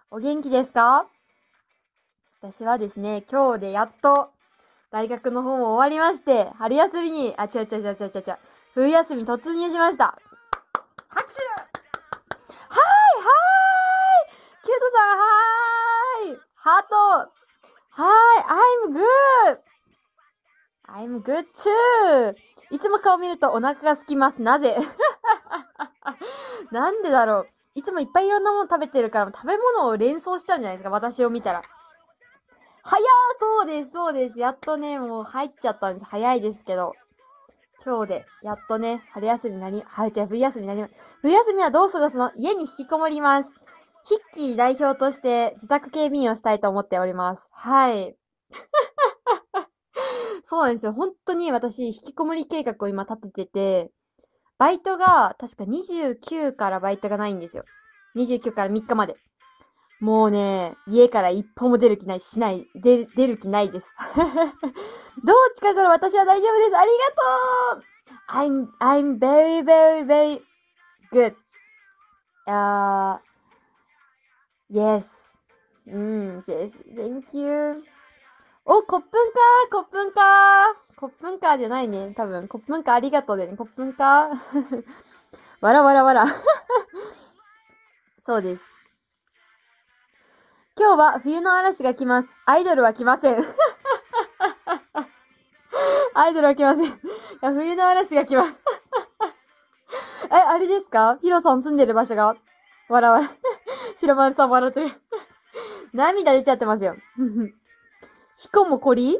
お元気ですか？私はですね、今日でやっと大学の方も終わりまして、春休みに、冬休み突入しました。拍手。はーい、キュートさん、はーい、ハート。はーい、I'm good too. いつも顔見るとお腹が空きます。なぜなんでだろう。いつもいっぱいいろんなもの食べてるから、食べ物を連想しちゃうんじゃないですか、私を見たら。そうです。やっとね、もう入っちゃったんです。早いですけど。今日で、やっとね、冬休みになります。冬休みはどう過ごすの？家に引きこもります。ヒッキー代表として自宅警備員をしたいと思っております。はい。そうなんですよ。本当に私、引きこもり計画を今立ててて、バイトが、確か29からバイトがないんですよ。29から3日まで。もうね、家から一歩も出る気ないしない、出る気ないです。どう近頃私は大丈夫です。ありがとう I'm very, very, very good. Yes. Yes. Thank you. お、コップンコップンカーじゃないね。多分、コップンカーありがとうでね。コップンカーわらわらわら。そうです。今日は冬の嵐が来ます。アイドルは来ません。アイドルは来ません。いや、冬の嵐が来ます。あれですか？ヒロさん住んでる場所が。わらわら。白丸さん笑ってる。涙出ちゃってますよ。ひこもこり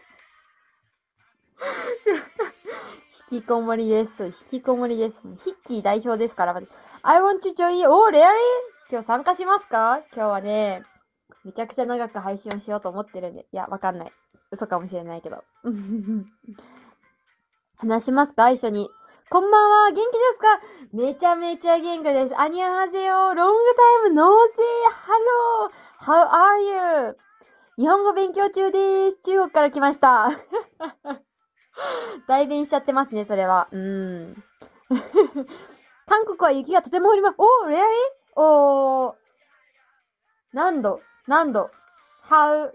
引きこもりです。引きこもりです。ヒッキー代表ですから。I want to join you. Oh, really? 今日参加しますか？今日はね、めちゃくちゃ長く配信をしようと思ってるんで。いや、わかんない。嘘かもしれないけど。話しますか？一緒に。こんばんは。元気ですか？めちゃめちゃ元気です。アニャハセヨ。ロングタイムノーゼー。ハロー。How are you? 日本語勉強中です。中国から来ました。代弁しちゃってますね、それは。韓国は雪がとても降ります。really? 何度 how,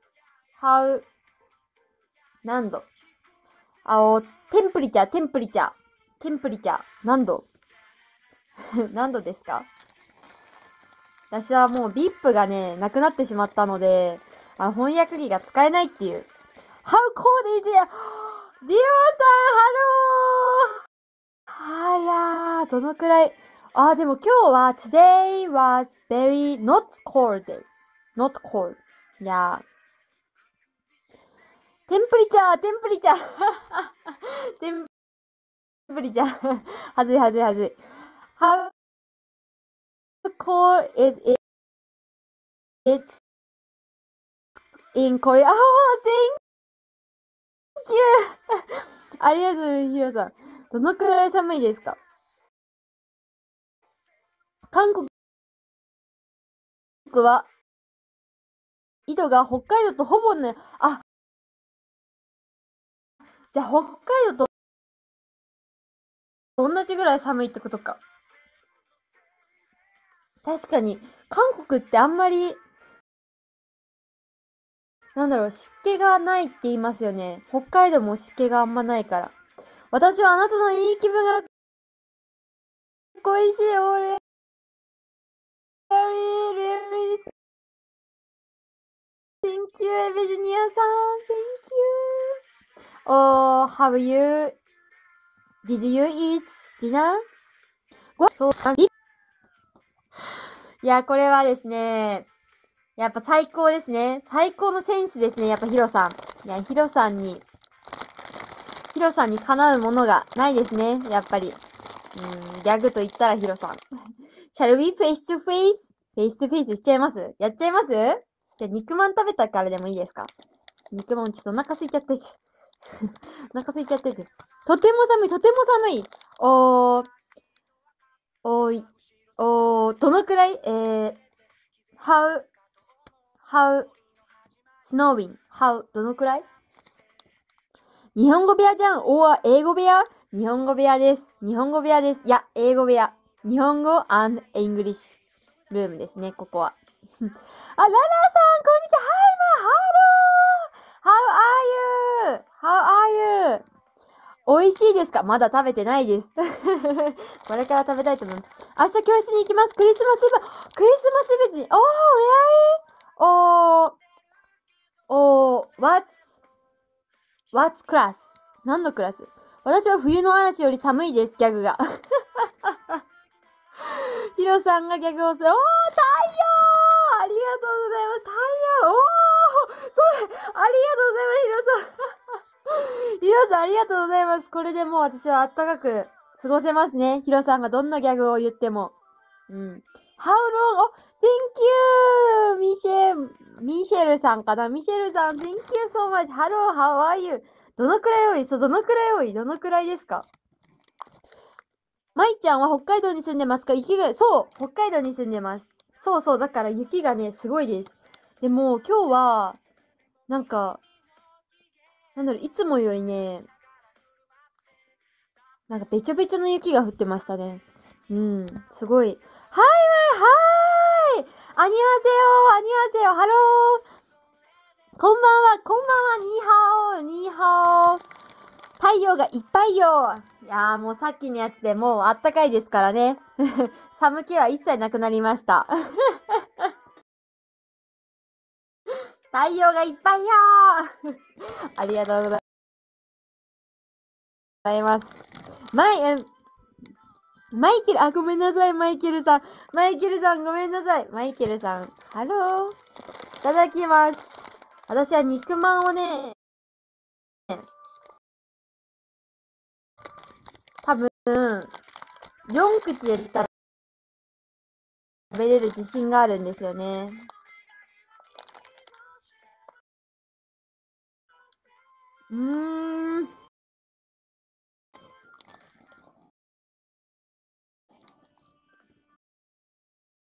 何度テンプリチャー。何度何度ですか？私はもう VIP がね、なくなってしまったので、翻訳機が使えないっていう。How cold is it? ディランさん、ハロー。どのくらい。でも今日は、today was very not cold day. Not cold. いやテンプリチャー。テンプリチャー。はずい。How cold is it in Korea? Thank you! ありがとうございます、ヒロさん。どのくらい寒いですか？韓国は、緯度が北海道とほぼね、じゃあ北海道と同じぐらい寒いってことか。確かに、韓国ってあんまり、湿気がないって言いますよね。北海道も湿気があんまないから。私はあなたのいい気分が恋しい。俺、really, thank you, ベジニアさん。thank you. Have did you eat dinner? そういや、これはですね、やっぱ最高ですね。最高のセンスですね。やっぱヒロさん。いや、ヒロさんにかなうものがないですね。やっぱり。ギャグと言ったらヒロさん。Shall we face to face? フェイスとフェイスしちゃいます？やっちゃいます？じゃあ肉まん食べたからでもいいですか？肉まんちょっとお腹空いちゃってて。お腹空いちゃってて。とても寒い。どのくらいhow snowing? どのくらい？日本語部屋じゃん。英語部屋？日本語部屋です。いや、英語部屋。日本語 and English ルームですね、ここは。 あ、ララさん、こんにちは。Hi, ma, hello! How are you? 美味しいですか？まだ食べてないです。これから食べたいと思います。明日教室に行きます。クリスマスイブ。クリスマスイブに。really? what's class? 何のクラス？私は冬の嵐より寒いです、ギャグが。ヒロさんがギャグをする。太陽ありがとうございます。太陽そうありがとうございます、ヒロさん。ヒロさん、ありがとうございます。これでもう私はあったかく過ごせますね。ヒロさんがどんなギャグを言っても。How long? Thank you! ミシェルさんかな？ミシェルさん、Thank you so much. Hello, how are you? どのくらい多い？どのくらい多い？どのくらいですか？まいちゃんは北海道に住んでますか？そう、北海道に住んでます。そうそう、だから雪がね、すごいです。でも、今日は、なんか、いつもよりね、なんかべちょべちょの雪が降ってましたね。すごい。はーい、アニハセヨ、ハロー。こんばんは、ニーハオ。太陽がいっぱいよ。いやーもうさっきのやつでもうあったかいですからね。寒気は一切なくなりました。太陽がいっぱいよー。ありがとうございます。マイケル、ごめんなさい、マイケルさん。マイケルさん、ごめんなさい。マイケルさん、ハロー。いただきます。私は肉まんをね、多分、4口で食べれる自信があるんですよね。